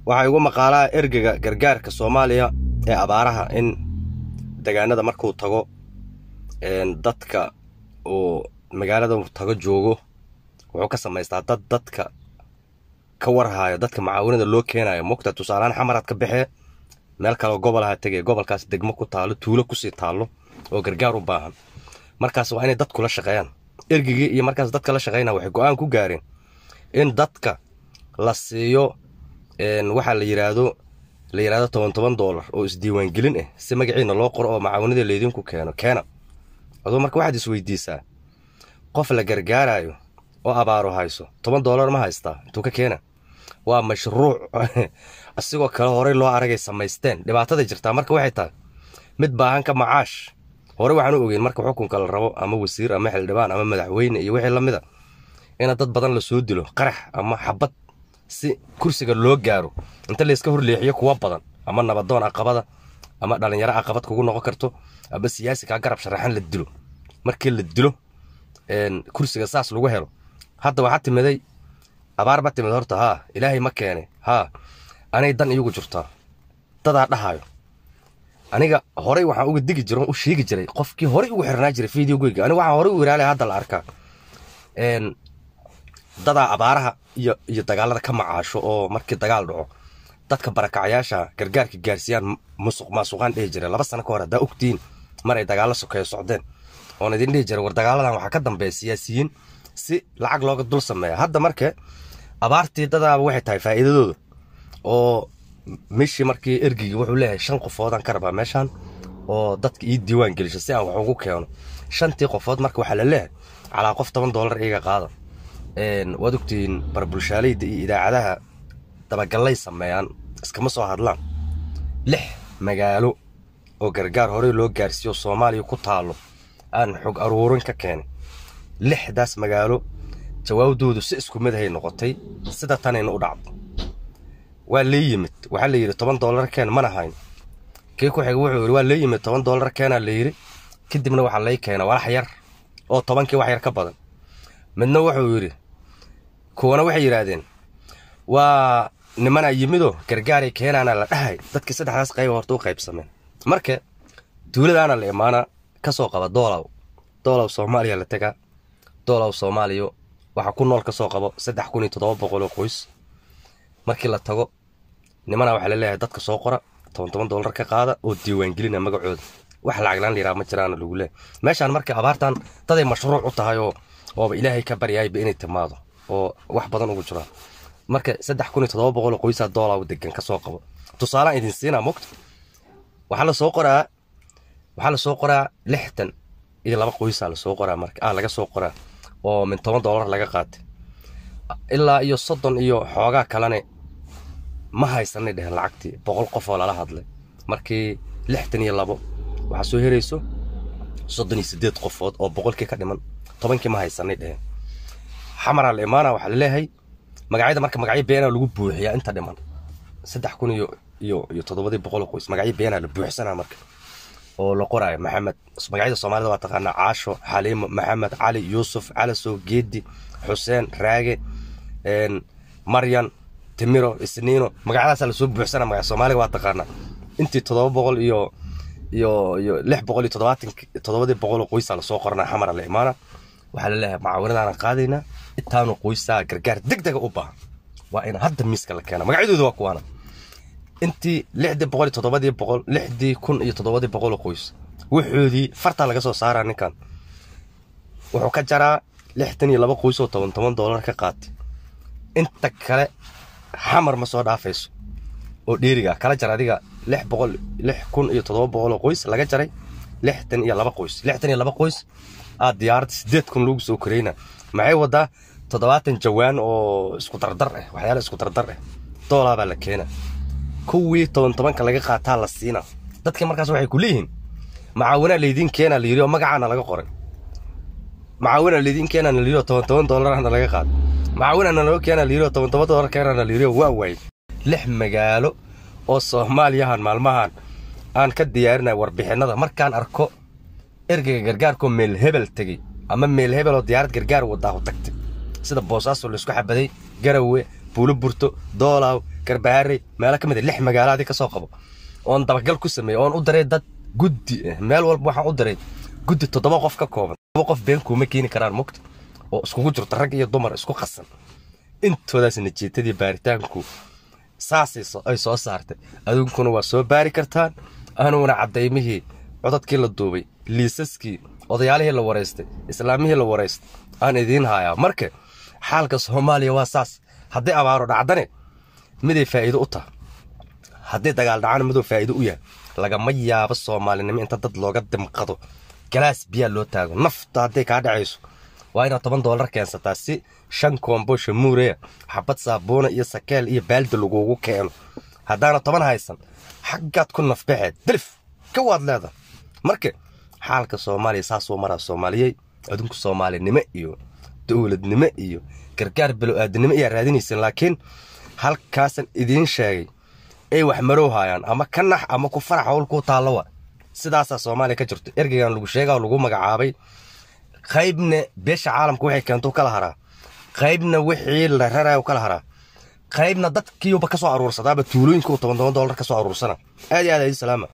waxay ugu maqaalaa ergeyga gargaarka Soomaaliya ee abaaraha in deegaanada markuu tago dadka oo magaalada tago joogo wuxuu ka samaystaa dadka ka warhayo dadka macaawinada loo keenayo muqta tusaalaan xamarad ka bixee meel kale gobolaha tagay gobolkaas degmo ku taalo tuulo ku sii taalo oo gargaar u baahan markaas waa inay dadku la shaqeeyaan ergeyga iyo markaas dadka la shaqeynaa waxay go'aan ku gaareen in dadka la siiyo waxa la yiraahdo $10 oo isdiiwaan gelin ah si magaciina loo qoro oo macaawinada leedinku keena adoo marka waxaad isweydiisaa qof la gargaarayo oo abaaro hayso $10 ma haystaa intuu ka keena waa mashruuc asigoo kale hore loo aragay samaysteen dhibaatada jirta marka waxay tahay mid baahan ka macaash hore waxaan u ogeyn marka xukunka la rabo ama wasiir ama xildhibaan ama madaxweyne iyo wixii lamida in dad badan la soo dilo qarax ama xabad si kursiga loo gaaro inta la iska horleexiyo kuwa badan ama nabadoon aqabada ama dhalinyaro aqabad kugu noqon karto aba siyaasi ka garab sharaxan la dilo markii la dilo kursiga saas lagu helo hadda waxa timiday abaar ba timid horta ilaahay ma keenay anay dan iyagu jirtaa dada dhahayo aniga hore waxaan uga digi jiray u sheegi jiray qofkii hore ugu xirnaa jiray fiidiyowga aniga waxaan hore u iraalay hadda la arkaa dada abaaraha iyo dagaalada ka macaasho oo markii dagaal dhaco dadka barakacayaasha gargaarka gaarsiiyaan musuqmaasuqaan dhihi jiray 2 sano ka hor hadaa ogtiin mar ay dagaalo sokeeyo socdeen oo idin dhihi jiray war dagaaladan waxa ka dambeeya siyaasiyiin si lacag looga dul sameeyo hadda markii abaartii dadaaba waxay tahay faa'iidadooda oo meeshii markii ergeyga wuxuu leeyahay 5 qofoodan ka rabaa meeshan oo dadka ii diiwaan gelisho si aan wax ugu keeno 5 qofood marka waxa la leeyahay calaa qof $10 iga qaada waad ogtiin barbulshaaleyda iyo idaacadaha dabagalay sameeyaan iskama soo hadlaan 6 magaalo oo gargaar hore loo gaarsiyo Soomaaliya ku taalo aan xog aruurin ka keenay 6daas magaalo jawaabdoodu si isku mid ah noqotay sida tanayna u dhacdo waa leeyimid waxa la yiri $10 keen mana hayn kee ku xiga wuxuu yiri waa leeyimid $10 keena la yiri kadibna waxa la keenay walax yar oo 10kii wax yar ka badan midna wuxuu yiri kuwana waxay yiraahdeen waa nimana yimido gargaaray keenana la dhahay dadkii saddexdaas qayb horta u qaybsameen marka dawladana la imaana ka soo qaba doolaw Soomaaliya la taga doolaw Soomaaliya waxa ku nool ka soo qabo 3700 qoys markii la tago nimana waxa la leeyahay dadka soo qora $10 ka qaada oo diiwaan gelina magacooda wax lacag laan liraa ma jiraan lagu leeyahay meeshan markii abaartan dad ay mashruuc u tahay oo ilaahay ka baryay inay timaado oo wax badan ugu jiraan marka 3700 qoys doolaw degan ka soo qabo tusaale idin siina muqt waxa la soo qoraa 60 iyo 2 qoys la soo qoraa marka laga soo qoraa oo min $10 laga qaatay ilaa iyo 30 iyo xoogaa kalena ma haysanay dheh lacagtii 100 qof oo la hadlay markii 62 waxa soo heerayso 38 qofood oo 100kii ka dhiman 10kii ma haysanay dheh xamara la imaana waxa la leeyahay magacyada marka magacyo beena lagu buuxiyaa inta dhiman 3000 iyo 700 qoys magacyo beena la buuxsanaa marka oo la qorayo maxamed magacyada Soomaalida waa taqaana Caasho Xaliimo Maxamed Cali Yuusuf Calaso Geedi Xuseen Raage Maryan Timiro Isniino magacyadaas la soo buuxsanaa magaca Soomaaliga waa taqaana intii 700 iyo 670 qoys la soo qornaa xamara la imaana waxa la leeyahay macaawinadana qaadayna intaanu qoysaa gargaar degdeg u baahan waa in hadda miiska la keeno magacyadoodu waa kuwana intii 6,700 qoys wuxuudii farta laga soo saaraa ninkan wuxuu ka jaraa 62 qoys oo $10 ka qaatay inta kale xamar ma soo dhaafayso oo dheeriga kala jar adiga 6,700 qoys laga jaray 62 qoys diyaarad 8 lagu soo koreeyna maxay wadaa 70 jawaan oo isku dardar ah waxyaalo isku dardar ah $10 baa la keenaa kuwii 10 laga qaataa la siina dadka markaas waxay ku leeyihiin macaawina leedin keena la yiri oo magacaana laga qoray macaawina leedin keena la yiri $10 laga qaad macaawina laga keena la yiri $10 keena la yiri waa way 6 magaalo oo Soomaaliyahan maalmahan aan ka diyaarinay warbixinada markaan arko ergeyga gargaarko meel hebel tagay ama meel hebel oo diyaarad gargaar wada u tagtay sida boosaaso la isku xabaday Garowe Buulo Burto Doolaw Garbaharey meelo kamid 6 magaalaadi ka soo qabo oon dabagal ku sameeyay oon u daray dad guddi meel walba waxaan u daray guddi 7 qof ka kooban 7 qof been kuma keeni karaan mugti oo isku jirto rag iyo dumar isku qasan intoodaas natiijadii baaritaanku saasiiso ay soo saartay aduunkuna waa soo baari kartaan anuguna cadeymihii codadkii la duubay liisaskii odayaalihii la wareystay islaamihii la wareystay aan idiin hayaa marka xaalka Soomaaliya waa saas haddii abaaro dhacdane miday faa'iido u tahay haddii dagaal dhacana midoo faa'iido u yahay lagama yaabo Soomaalinimo inta dad looga dimqado galaas biyo loo taago nafta haddii ka dhacayso waa inaad $10 keensataa si 5 koombo shamuure xabad saabuuna iyo sakeel iyo baaldi lagugu keeno haddaana 10 haysan xaggaad ku nafbaxeed dilif ka waad leedahay marka xaalka Soomaaliya saas oo maraa Soomaaliyay adunku Soomaalinimo iyo dawladnimo iyo gargaar bini'aadanimo iyo raadinaysan laakiin halkaasan idiin sheegay ay wax marow hayaan ama kanax ama ku farax hawl ku taalawa sidaas Soomaaliya ka jirto ergeygan lagu sheegay lagu magacaabay qaybna beesha caalamku waxay keento kala haraa qaybna wixii la rarayo kala haraa qaybna dadkiiba ka soo aruursadaba tuulooyinku $10 ka soo aruursana aad iyo aad ay salaama